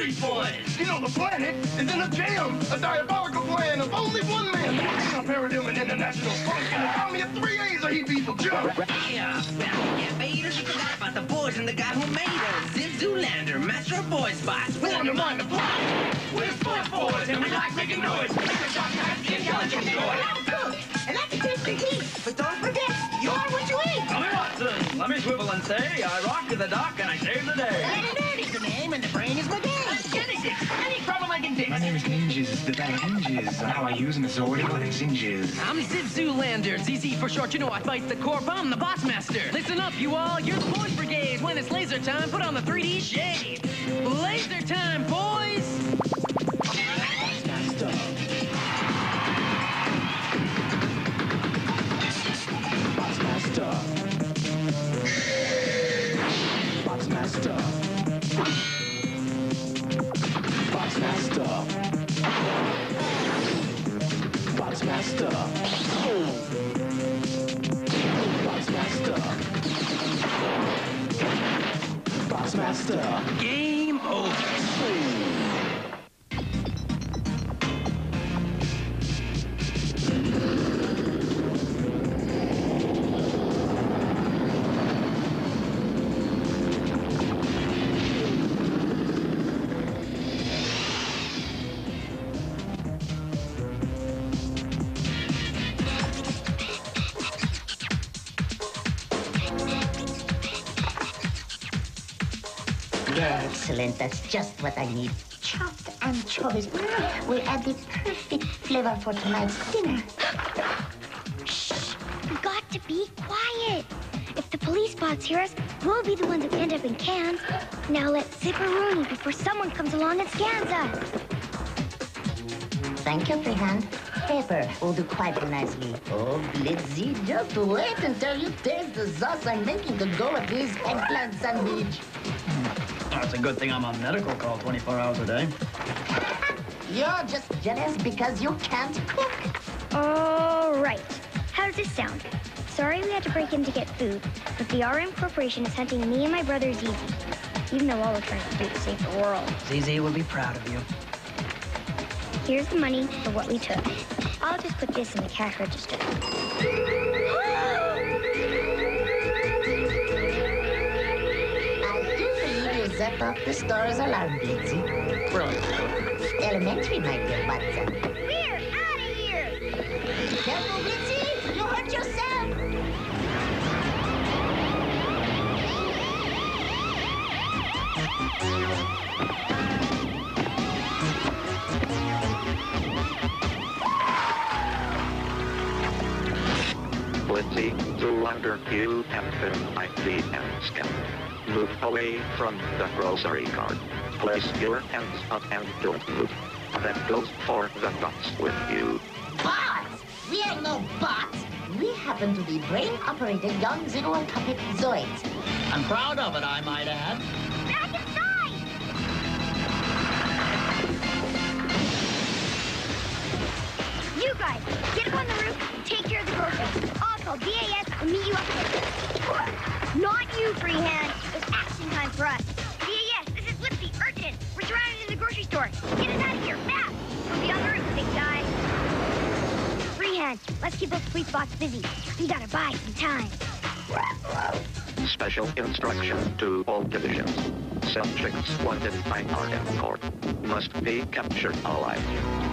Street Boys. You know, the planet is in a jam, a diabolical plan of only one man. A paradigm international funk and an army of 3 A's, or he'd be for jump. Yeah, invaders, you forgot about the boys and the guy who made us. Zip Zoolander, master of boy spots. We're on the mind the plot. We're Sports Boys, and we like making noise. Make the shot guys the intelligent boy. And I can taste the heat, but don't forget, you are what you eat. Tommy Watson, let me swivel and say, I rock to the dock and I save the day. Nerdy's the name, and the brain is my game. Genesis, any problem I can fix. My name is Ninjas, the bad hinges. How I use them is ordeal and singes. I'm Zip Zoolander, ZZ for short. You know I fight the corp, I'm the boss master. Listen up, you all, you're the boys brigade. When it's laser time, put on the 3D shade. Laser time, boys! Box master. Box master. Box master. Box master. Box master. Box master. Box master. Game over. Excellent, that's just what I need. Chopped anchovies will add the perfect flavor for tonight's dinner. Shh! We got to be quiet. If the police bots hear us, we'll be the ones who end up in cans. Now let's zip a Rooney before someone comes along and scans us. Thank you, Freehand. Paper will do quite nicely. Oh, Blitzy, just wait until you taste the sauce I'm making to go with this eggplant sandwich. That's a good thing I'm on medical call 24 hours a day. You're just jealous because you can't cook. All right. How does this sound? Sorry we had to break in to get food, but the RM Corporation is hunting me and my brother ZZ. Even though all we're trying to do is save the world. ZZ will be proud of you. Here's the money for what we took. I'll just put this in the cash register. Set off the store's alarm, Blitzy. Elementary, my dear Watson. We're out of here! Careful, Blitzy! You hurt yourself! Blitzy, Zoolander, you have been ID and scan. Move away from the grocery cart. Place your hands up and don't move. That goes for the bots with you. Bots? We are no bots. We happen to be brain-operated young Zero puppet Zoids. I'm proud of it, I might add. Back inside! You guys, get up on the roof and take care of the groceries. I'll call DAS and meet you up there. Not you, Freehand. It's action time for us. DAS, this is Lipsy, urgent. We're surrounded in the grocery store. Get us out of here, fast. We'll be on the roof, big guy. Freehand, let's keep those police bots busy. We gotta buy some time. Special instruction to all divisions. Subjects wanted by RM Corp must be captured alive.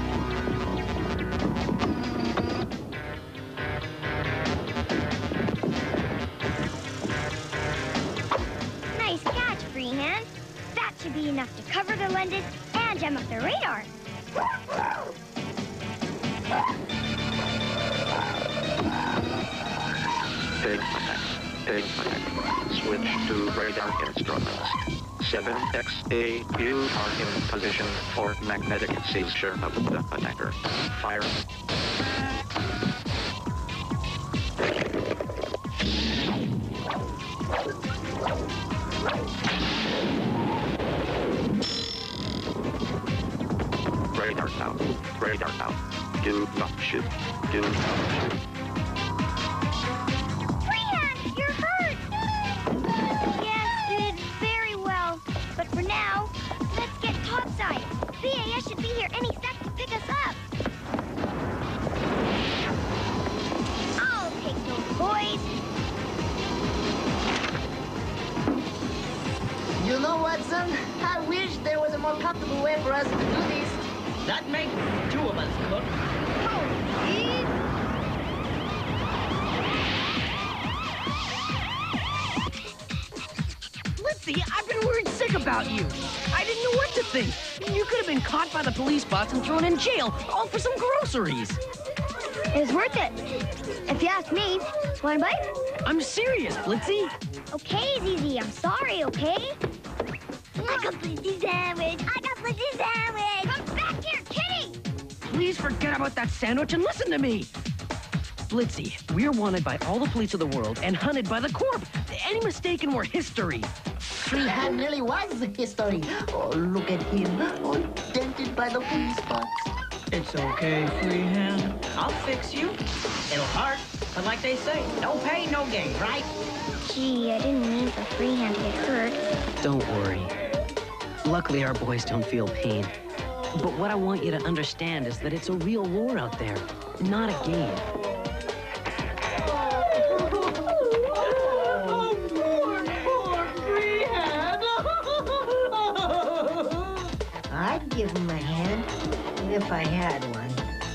Nice catch, Freehand. That should be enough to cover the lenses and jam up their radar. Big attack. Big attack. Switch to radar instruments. 7XA, you are in position for magnetic seizure of the attacker. Fire. Radar out. Radar out. Do not shoot. Do not shoot. Freehand, you're hurt! Yes, did very well. But for now, let's get top know, Watson, I wish there was a more comfortable way for us to do this. That makes two of us, Cook. Lizzie, I've been worried sick about you. I didn't know what to think. You could have been caught by the police bots and thrown in jail, all for some groceries. It was worth it. If you ask me. Want a bite? I'm serious, Blitzy. Okay, ZZ, I'm sorry, okay? I got Blitzy sandwich. I got Blitzy sandwich. Come back here, kitty! Please forget about that sandwich and listen to me. Blitzy, we're wanted by all the police of the world and hunted by the Corp. Any mistake and we're history. Freehand really was history. Oh, look at him, all dented by the police bots. It's okay, Freehand. I'll fix you. It'll hurt, but like they say, no pain, no gain, right? Gee, I didn't mean for Freehand to get hurt. Don't worry. Luckily, our boys don't feel pain. But what I want you to understand is that it's a real war out there, not a game. I'd give him a hand if I had one.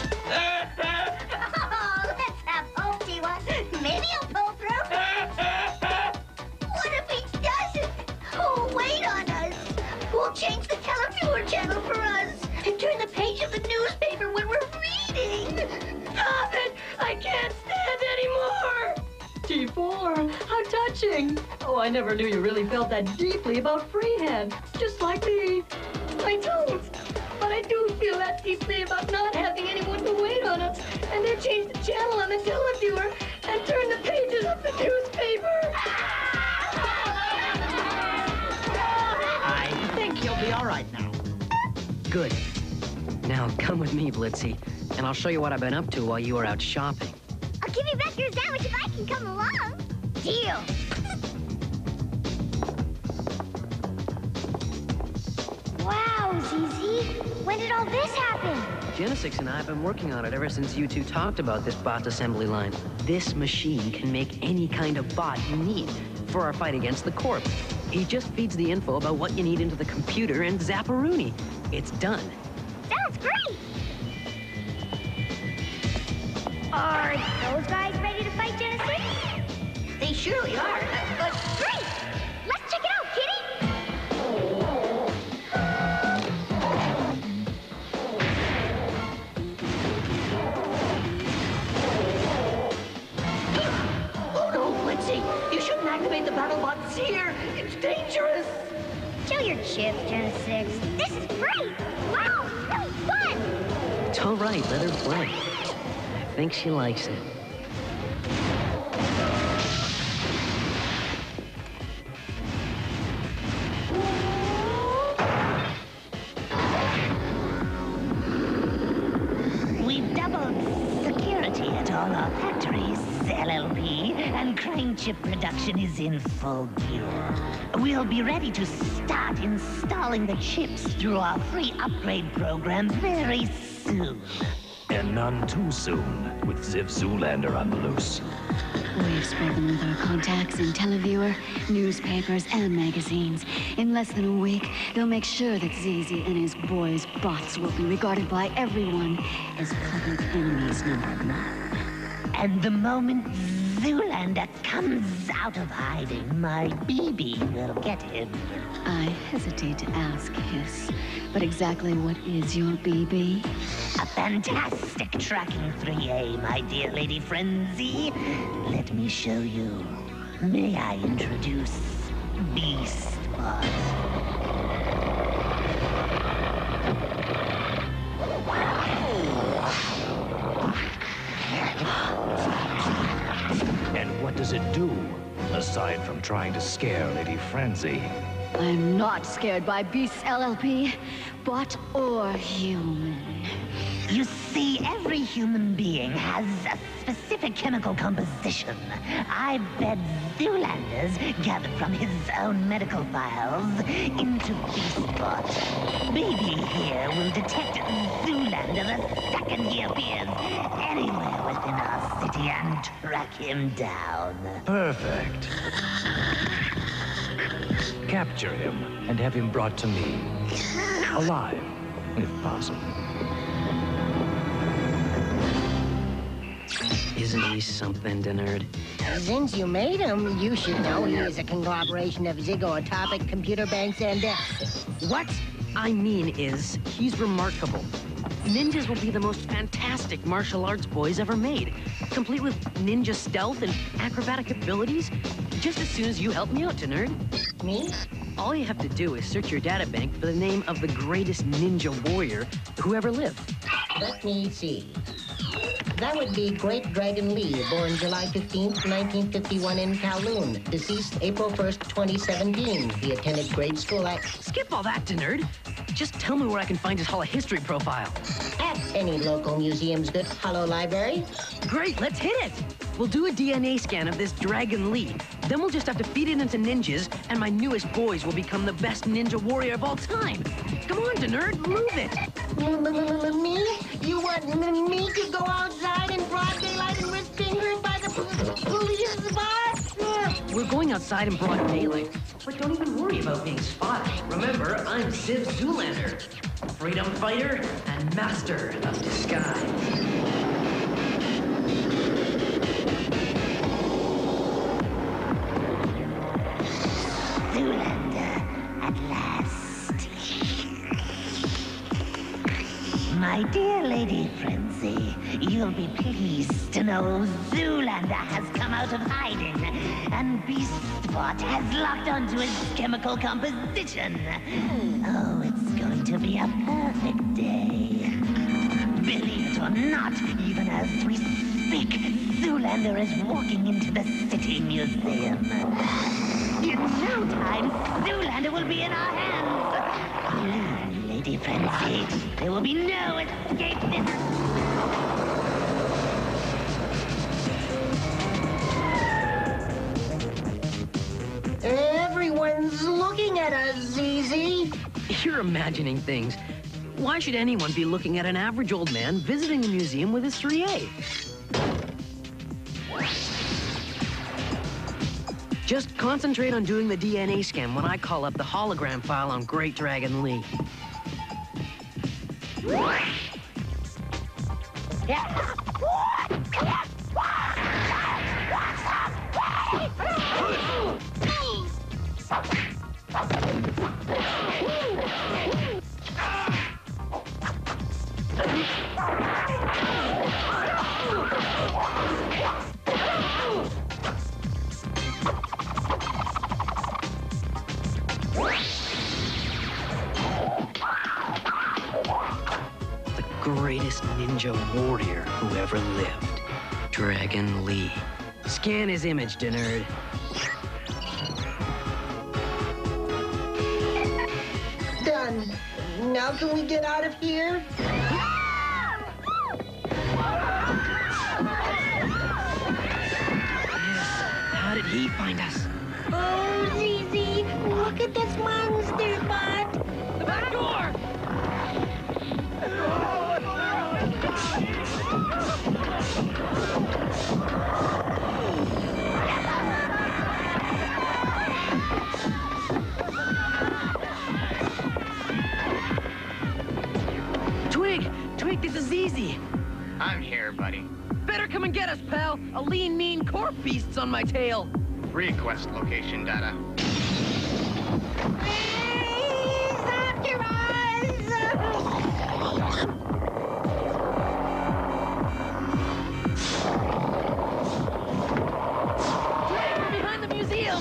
Oh, let's have hope, T1. Maybe he'll pull through. What if he doesn't? Who'll wait on us? Who'll change the televiewer channel for us and turn the page of the newspaper when we're reading? Stop it! I can't stand anymore! T4, how touching. Oh, I never knew you really felt that deeply about Freehand. Just like me. I don't. But I do feel that deeply about not having anyone to wait on us. And they change the channel on the televiewer and turn the pages of the newspaper. I think he'll be all right now. Good. Now come with me, Blitzy, and I'll show you what I've been up to while you were out shopping. I'll give you back your sandwich if I can come along. Deal. Wow, ZZ. When did all this happen? Genesix and I have been working on it ever since you two talked about this bot assembly line. This machine can make any kind of bot you need for our fight against the Corp. He just feeds the info about what you need into the computer and Zapparoonie. It's done. Sounds great. Are those guys ready to fight Genesix? They surely are. But Great! Let's check it out, kitty! oh no, Blitzy, you shouldn't activate the battle bots here. It's dangerous. Chill your chips, Genesix. This is great! Wow, really fun! It's all right, let her play. I think she likes it. We've doubled security at all our factories, LLP, and crane chip production is in full gear. We'll be ready to start installing the chips through our free upgrade program very soon. And none too soon, with Ziv Zoolander on the loose. We've spoken with our contacts in televiewer, newspapers, and magazines. In less than a week, they'll make sure that ZZ and his boys' bots will be regarded by everyone as public enemies #1. And the moment Zoolander comes out of hiding, my BB will get him. I hesitate to ask, Hiss, but exactly what is your BB? A fantastic tracking 3A, my dear Lady Frenzy. Let me show you. May I introduce Beast Bot? And what does it do, aside from trying to scare Lady Frenzy? I'm not scared by beasts, LLP, bot or human. You see, every human being has a specific chemical composition. I bet Zoolander's gathered from his own medical files into BeastBot. Baby here will detect Zoolander the second he appears anywhere within our city and track him down. Perfect. capture him and have him brought to me. Alive, if possible. Isn't he something, Nerd? Since you made him, you should know he is a conglomeration of zygotopic computer banks and What I mean is, he's remarkable. Ninjas will be the most fantastic martial arts boys ever made, complete with ninja stealth and acrobatic abilities, just as soon as you help me out, Nerd. Me? All you have to do is search your databank for the name of the greatest ninja warrior who ever lived. Let me see. That would be Great Dragon Lee, born July 15th, 1951 in Kowloon, deceased April 1st, 2017. He attended grade school at... Skip all that, Nerd. Just tell me where I can find his Hall of History profile. At any local museum's good Hollow Library. Great, let's hit it! We'll do a DNA scan of this Dragon Lee. Then we'll just have to feed it into ninjas, and my newest boys will become the best ninja warrior of all time. Come on, Nerd, move it! Me? You want me to go outside in broad daylight and risk being hurt by the police boss? We're going outside in broad daylight. But don't even worry about being spotted. Remember, I'm Ziv Zoolander, freedom fighter and master of disguise. My dear Lady Frenzy, you'll be pleased to know Zoolander has come out of hiding, and Beastbot has locked onto his chemical composition. Oh, it's going to be a perfect day. Believe it or not, even as we speak, Zoolander is walking into the City Museum. In no time, Zoolander will be in our hands. Believe me, Lady Frenzy, there will be no escape this. Everyone's looking at us, ZZ. You're imagining things. Why should anyone be looking at an average old man visiting the museum with his 3A? Just concentrate on doing the DNA scan when I call up the hologram file on Great Dragon Lee. Greatest ninja warrior who ever lived. Dragon Lee. Scan his image, Nerd. Done. Now can we get out of here? How did he find us? Oh, ZZ, look at this monster, Bot. The back door! Twig, this is easy. I'm here, buddy. Better come and get us, pal. A lean, mean corp beast's on my tail. Request location data. Please, after us! Twig, we're behind the museum.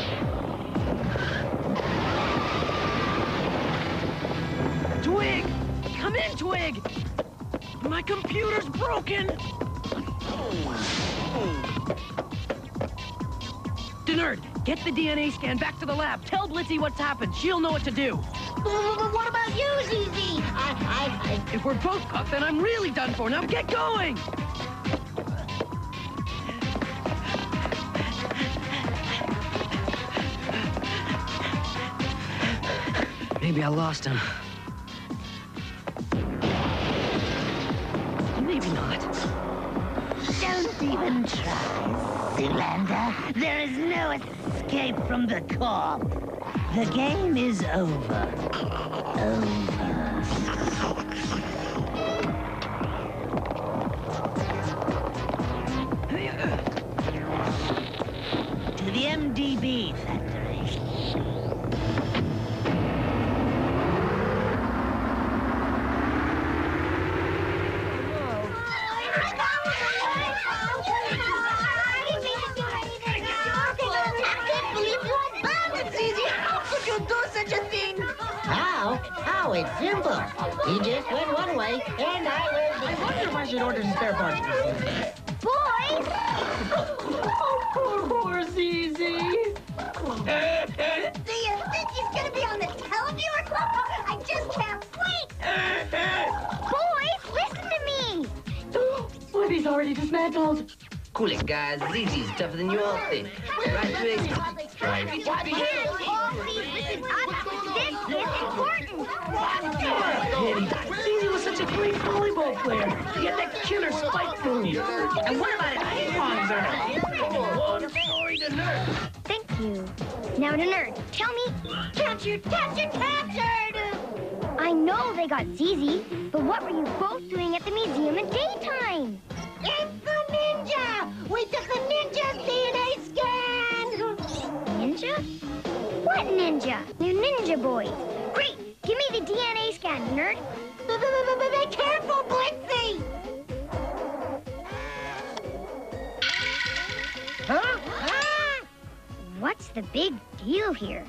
Twig! Come in, Twig! My computer's broken! Nerd, get the DNA scan back to the lab. Tell Blitzy what's happened. She'll know what to do. But what about you, ZZ? If we're both caught, then I'm really done for. Now get going! Maybe I lost him. Maybe not. Don't even try, Zoolander. There is no escape from the corp. The game is over. To the MDB factory. How? It's simple. He just went one way, and I wonder if I should order some spare parts. Boys! Poor Zizi. Do you think he's gonna be on the televiewer? I just can't wait! Boys, listen to me! What, he's already dismantled? Cool it, guys. Zizi's tougher than you all think. Right, Twig? Right. All please listen up. This is important. Zizi was such a great volleyball player. He had that killer spike move. And what about it? Ping-pongs are one story to nerd. Thank you. Now to nerd. Tell me. Captured! I know they got Zizi, but what were you both doing at the museum in daytime? It's the ninja! We took the ninja's DNA scan! Ninja? What ninja? New ninja boys. Great! Give me the DNA scan, nerd. Be careful, Blixie! Huh? What's the big deal here?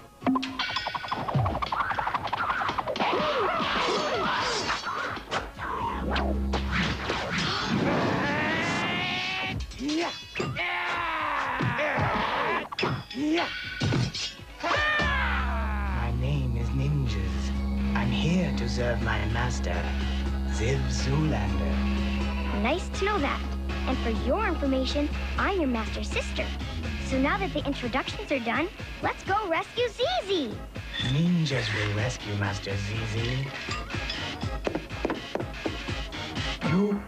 My name is Ninjas. I'm here to serve my master, Ziv Zoolander. Nice to know that. And for your information, I'm your master's sister. So now that the introductions are done, let's go rescue Zizi. Ninjas will rescue Master ZZ. You,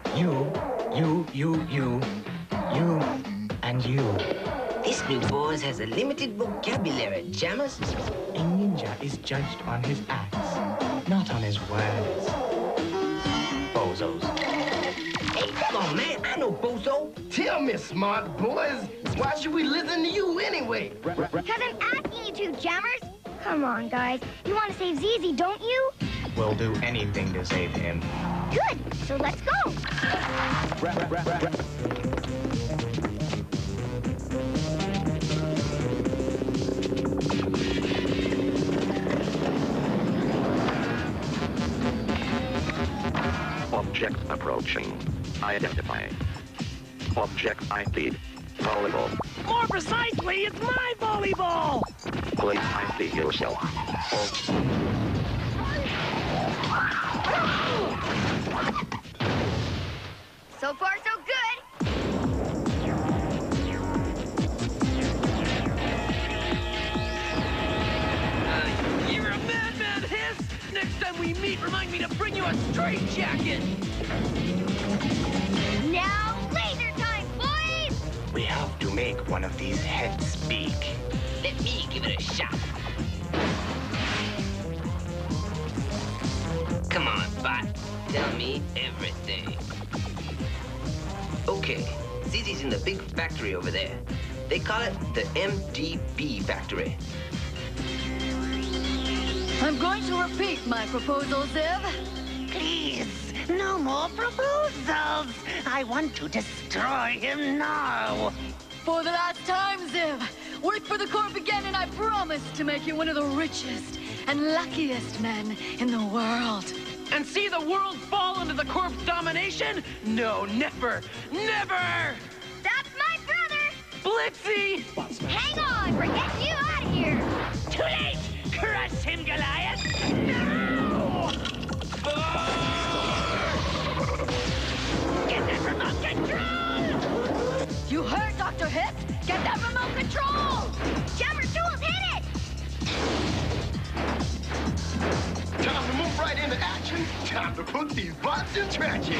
and you. This new boys has a limited vocabulary, Jammers. A ninja is judged on his acts, not on his words. Bozos. Hey, come on, man. I know Bozo. Tell me, smart boys, why should we listen to you anyway? Because I'm asking you to, Jammers. Come on, guys. You want to save Zizi, don't you? We'll do anything to save him. Good. So let's go. Object approaching. Identify. Object ID. Volleyball. More precisely, it's my volleyball! Please ID yourself. So far, so good. You're a madman, Hiss! Next time we meet, remind me to bring you a straight jacket! Now, laser time, boys! We have to make one of these heads speak. Let me give it a shot. Come on, bot. Tell me everything. Okay, Zizi's in the big factory over there. They call it the MDB factory. I'm going to repeat my proposal, Ziv. Please, no more proposals. I want to destroy him now. For the last time, Ziv, work for the Corp again, and I promise to make you one of the richest and luckiest men in the world. And see the world fall under the Corp's domination? No, never! Never! That's my brother! Blixie! Hang on, we're getting you out of here! Too late! Crush him, Goliath! No! Get that remote control! You heard, Dr. Hip? Get that remote control! Jammer Tools, hit it! Time to move right into action. Time to put these bots in traction.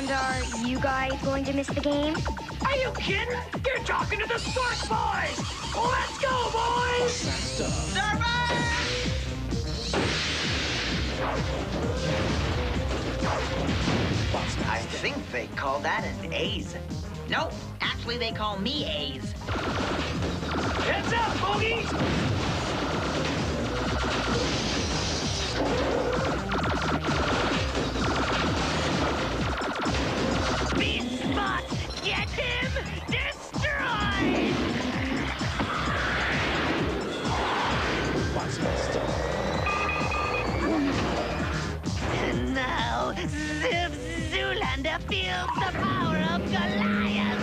And are you guys going to miss the game? Are you kidding? You're talking to the Sports Boys! Let's go, boys! I think they call that an A's. Nope, actually they call me A's. Heads up, bogeys! Beat Spot! Get him destroyed! And now, Zoolander feels the power of Goliath!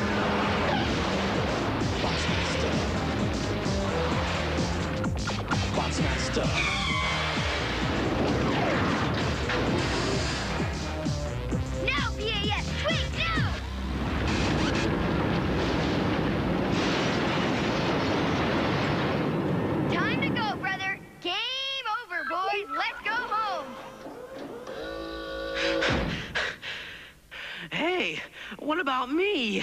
Boxmaster. Now, PAS! Wait, now! Time to go, brother. Game over, boys. Let's go home. Hey, what about me?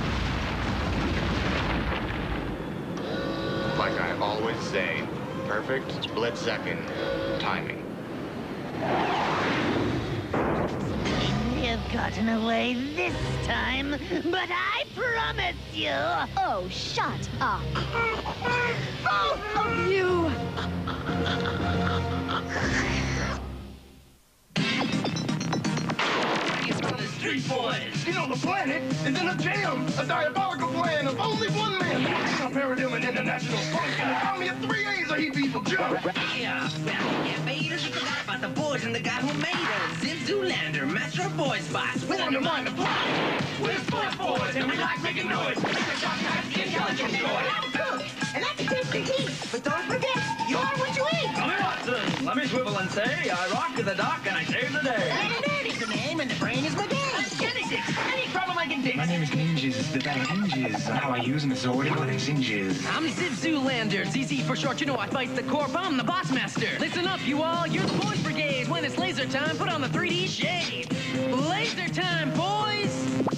Like I always say, perfect split-second timing. You've gotten away this time, but I promise you... Oh, shut up. Both of you! Street Boys! You know, the planet is in a jam. A diabolical plan of only one man. A paradigm and international funk and an army of 3 A's or he'd be for jump. Yeah, faders, you forgot about the boys and the guy who made us. Zip Zoolander, master of boy spots. We'll undermine the plot. We're Sports Boys and we like making noise. Intelligent joy. And that's a tip to eat. But don't forget, you're what you eat. Come here, Watson. Let me swivel and say, I rock to the dock and I save the day. And is the name and the brain is my game. Any problem I can fix? My name is Ninjas, the battle hinges on how I use my sword and what it singes. I'm Zip Zoolander, ZZ for short, you know I fight the corp, I'm the boss master. Listen up, you all, you're the boys brigade. When it's laser time, put on the 3D shades. Laser time, boys!